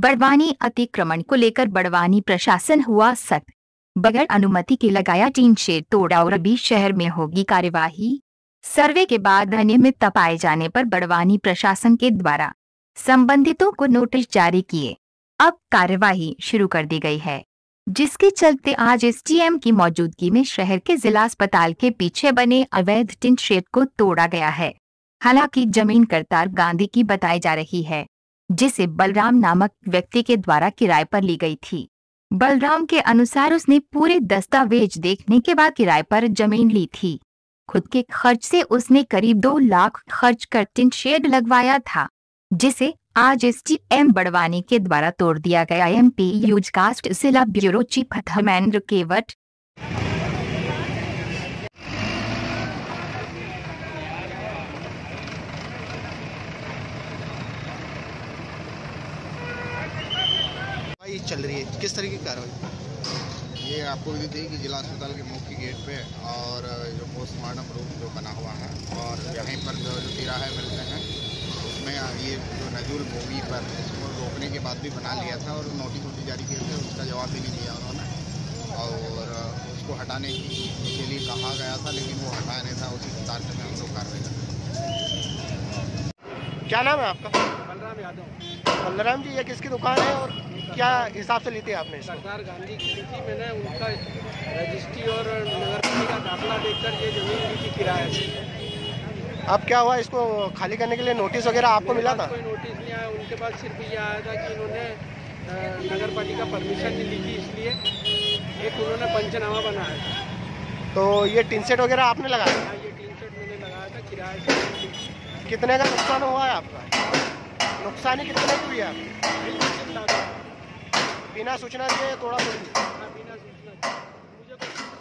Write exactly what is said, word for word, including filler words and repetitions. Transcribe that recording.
बड़वानी अतिक्रमण को लेकर बड़वानी प्रशासन हुआ सख्त। बगैर अनुमति के लगाया टीन शेड तोड़ा और अभी शहर में होगी कार्यवाही। सर्वे के बाद अनियमितता पाए जाने पर बड़वानी प्रशासन के द्वारा संबंधितों को नोटिस जारी किए। अब कार्यवाही शुरू कर दी गई है, जिसके चलते आज एसडीएम की मौजूदगी में शहर के जिला अस्पताल के पीछे बने अवैध टीन शेड को तोड़ा गया है। हालांकि जमीन करतार गांधी की बताई जा रही है, जिसे बलराम नामक व्यक्ति के द्वारा किराए पर ली गई थी। बलराम के अनुसार उसने पूरे दस्तावेज देखने के बाद किराए पर जमीन ली थी। खुद के खर्च से उसने करीब दो लाख खर्च कर टीन शेड लगवाया था, जिसे आज एसडीएम बड़वानी के द्वारा तोड़ दिया गया। एमपी न्यूजकास्ट जिला ब्यूरो चीफ धर्मेंद्र केवट। चल रही है, किस तरह की कार्रवाई? ये आपको भी दी कि जिला अस्पताल के मुख्य गेट पे और जो पोस्टमार्टम रूम जो बना हुआ है और यहीं पर जो तिराहे मिलते हैं उसमें ये जो नजूल भूमि पर इसको रोकने के बाद भी बना लिया था और नोटिस वोटिस जारी किए थे, उसका जवाब भी नहीं दिया उन्होंने और उसको हटाने के लिए कहा गया था, लेकिन वो हटाया नहीं था। उसी तार में हम लोग कार्रवाई कर रहे हैं। क्या नाम है आपका? बलराम यादव। बलराम जी, ये किसकी दुकान है और क्या हिसाब से ली थी आपने? सरदार गांधी की ली थी। मैंने उनका रजिस्ट्री और नगर पालिका का दाखिला देखकर ये जमीन ली थी किराए से। अब क्या हुआ, इसको खाली करने के लिए नोटिस वगैरह आपको मिला था? कोई नोटिस नहीं आया, उनके पास सिर्फ ये आया था कि इन्होंने नगर पालिका परमिशन नहीं ली थी, इसलिए एक उन्होंने पंचनामा बनाया था। तो ये टीन सेट वगैरह आपने लगाया? ये टीन सेट मैंने लगाया था किराए से। कितने का नुकसान हुआ है आपका? नुकसानी कितने की हुई है आपकी? बिना सूचना दिए थोड़ा थोड़ी? बिना सूचना मुझे